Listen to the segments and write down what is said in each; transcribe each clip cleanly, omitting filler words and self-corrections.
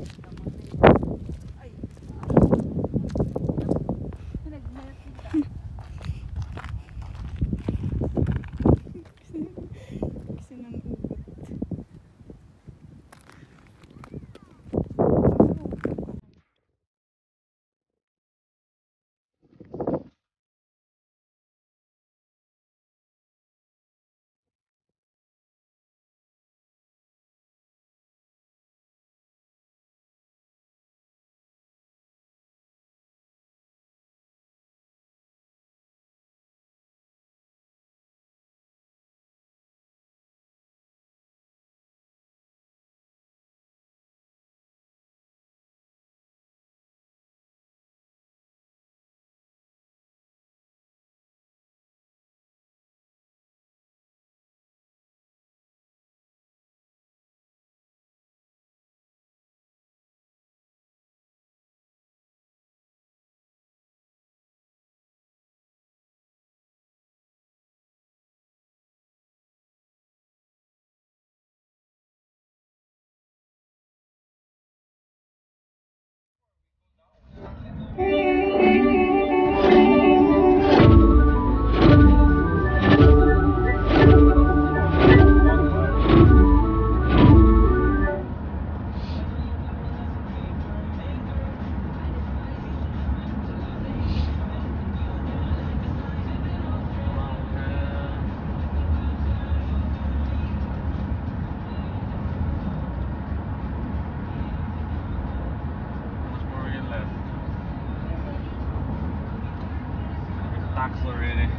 Already.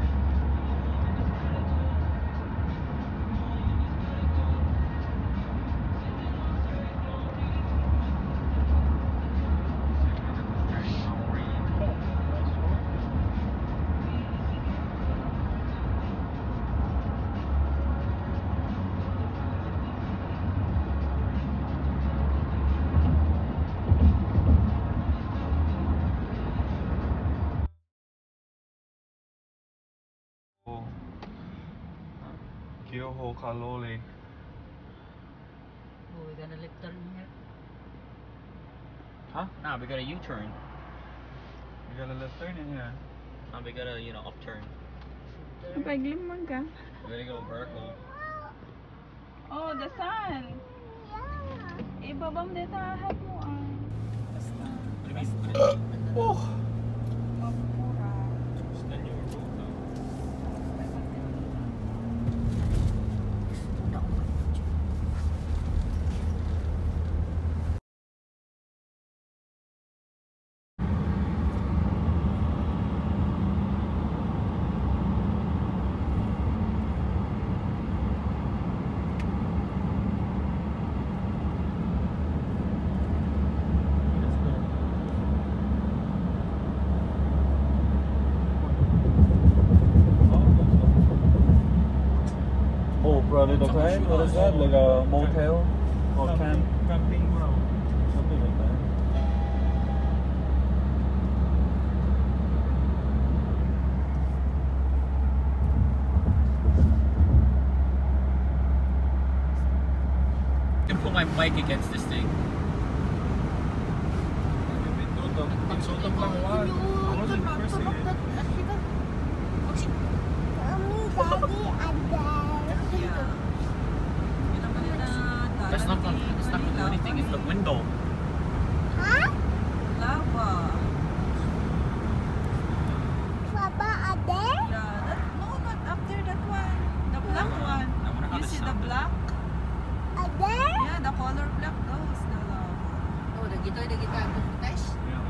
Kyoho Kalole. Oh, we're gonna left turn here. Huh? Nah, we got a U-turn. We got a left turn in here. Nah, we got a, upturn. Paglimang ka. We gotta go vertical. Oh, the sun. Yeah. Ibabam dito ahap mo ang. Basta. What do you mean? Oh! Mapura. It's the new road now. Brother, okay? What is that? Like a motel or camp? Camping ground. Something like that. I can put my bike against this thing. Pinsutok lang one. I wasn't pressing it. That's not gonna do anything, it's the window. Huh? Lava. Papa, are there? Yeah, no, not up there, that one. The black one. I wonder how You the see the sound. black? Are there? Yeah, the color black, those, the lava. Oh, the guitar advertise?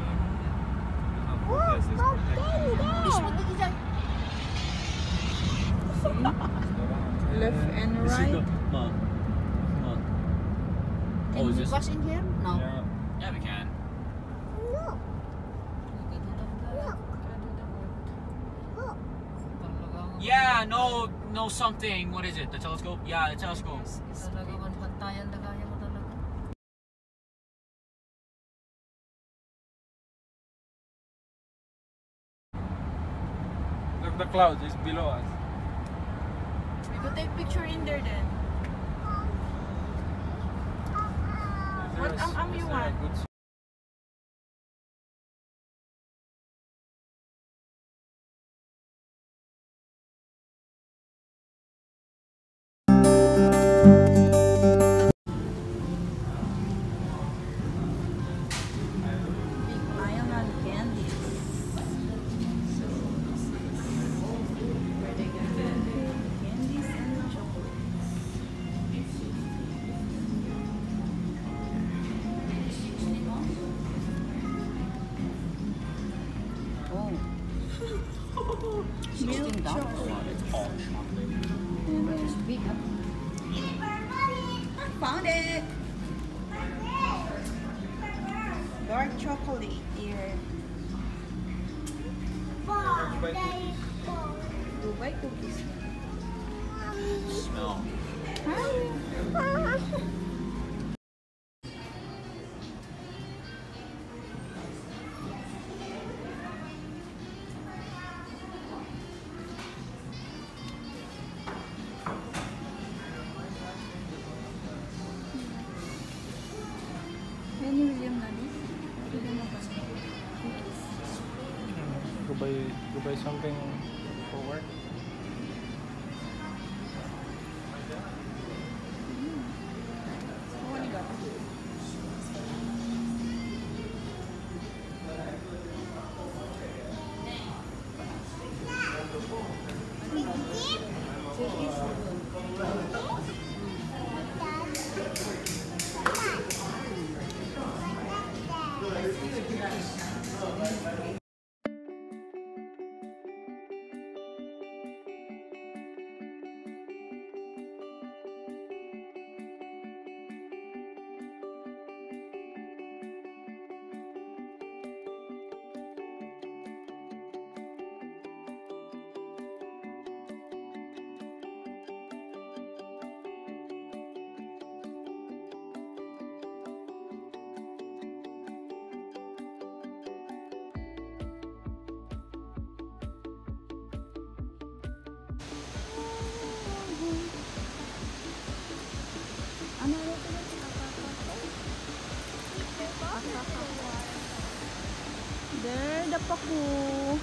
Oh, Left and right. Oh, is this? Wash in here? No. Yeah. Yeah, we can. Look. Look. Yeah, no something. What is it? The telescope? Yeah, the telescope. Look, the clouds is below us. We could take picture in there then. Is What you want? Big aisle on candies. So this is where they get candies and chocolates. Oh. Milk chocolate. It's big. Found it. Dark chocolate here. Dubai cookies. Smell. Any William na this? Go buy something for work. What do you got? There, the paku.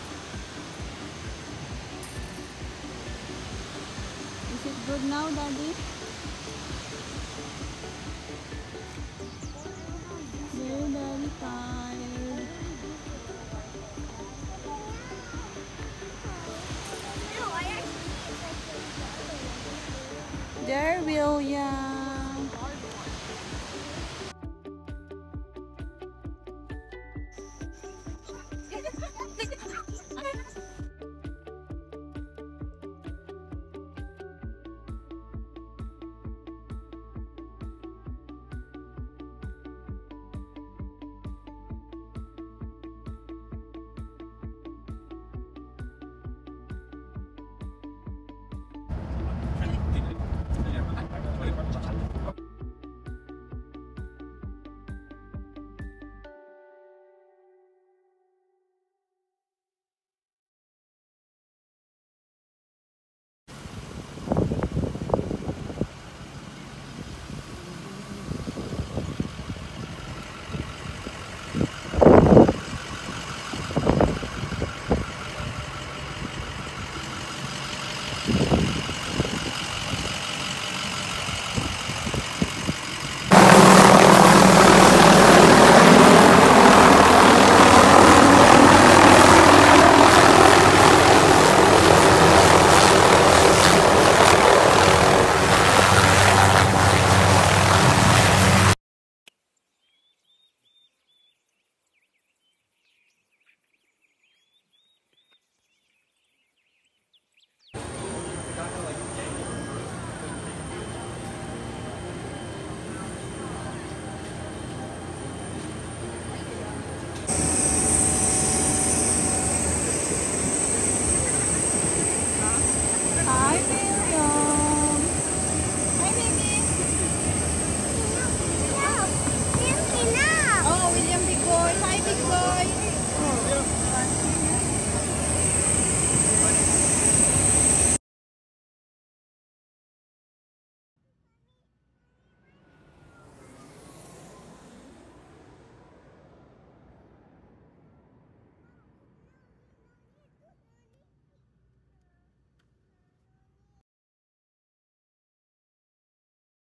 Is it good now, Daddy? They're very tired. There, William.